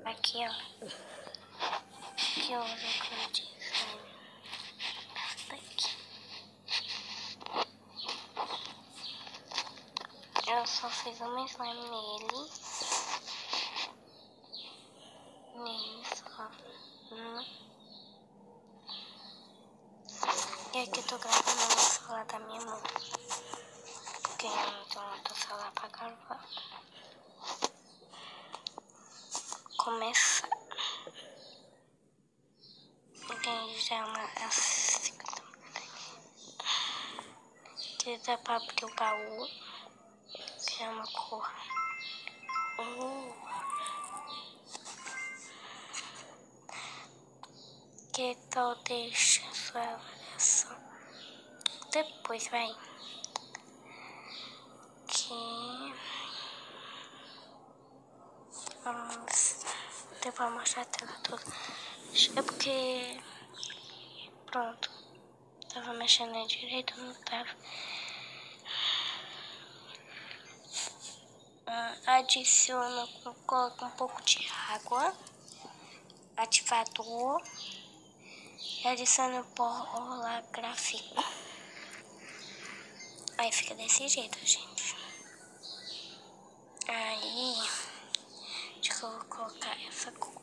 Aqui, ó. Que eu uso pro design. Essa daqui. Eu só fiz uma slime nele. Só. E aqui eu tô gravando no celular da minha mãe. Porque eu não tenho outro celular pra gravar. Começar. Aqui já é uma segunda. Aqui dá pra abrir o baú. Que é uma cor. Que tal deixa sua avaliação depois, vai. Que vamos depois mostrar a tela toda. É porque pronto, tava mexendo aí direito, não tava. Adiciona, coloca um pouco de água, ativador e adiciona o pó holográfico. Aí fica desse jeito, gente. Aí, acho que eu vou colocar essa cor.